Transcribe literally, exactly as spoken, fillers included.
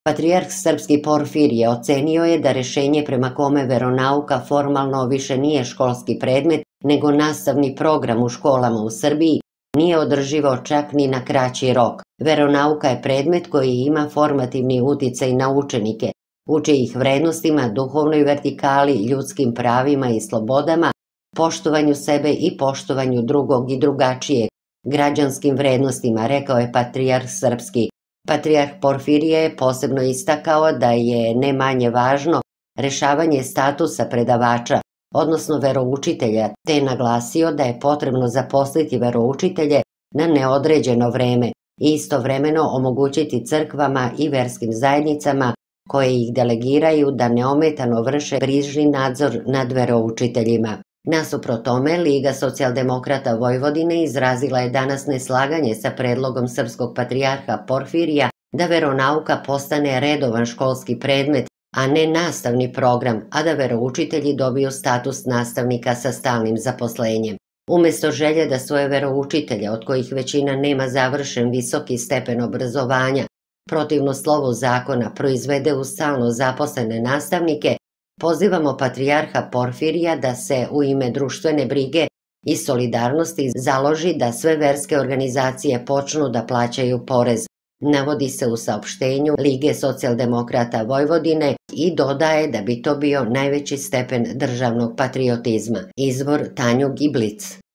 Patrijarh srpski Porfirije ocenio je da rješenje prema kome veronauka formalno više nije školski predmet, nego nastavni program u školama u Srbiji, nije održivo čak ni na kraći rok. Veronauka je predmet koji ima formativni uticaj na učenike, uči ih vrednostima, duhovnoj vertikali, ljudskim pravima i slobodama, poštovanju sebe i poštovanju drugog i drugačijeg, građanskim vrednostima, rekao je Patrijarh srpski. Patrijarh Porfirije je posebno istakao da je ne manje važno rešavanje statusa predavača, odnosno veroučitelja, te je naglasio da je potrebno zaposliti veroučitelje na neodređeno vreme i istovremeno omogućiti crkvama i verskim zajednicama koje ih delegiraju da neometano vrše brižni nadzor nad veroučiteljima. Nasuprot tome, Liga socijaldemokrata Vojvodine izrazila je danas neslaganje sa predlogom srpskog patrijarha Porfirija da veronauka postane redovan školski predmet, a ne nastavni program, a da veroučitelji dobiju status nastavnika sa stalnim zaposlenjem. Umesto želje da svoje veroučitelje, od kojih većina nema završen visoki stepen obrazovanja, protivno slovu zakona proizvede u stalno zaposlene nastavnike, pozivamo patrijarha Porfirija da se u ime društvene brige i solidarnosti založi da sve verske organizacije počnu da plaćaju porez, navodi se u saopštenju Lige socijaldemokrata Vojvodine i dodaje da bi to bio najveći stepen državnog patriotizma. Izvor Tanjug i Blic.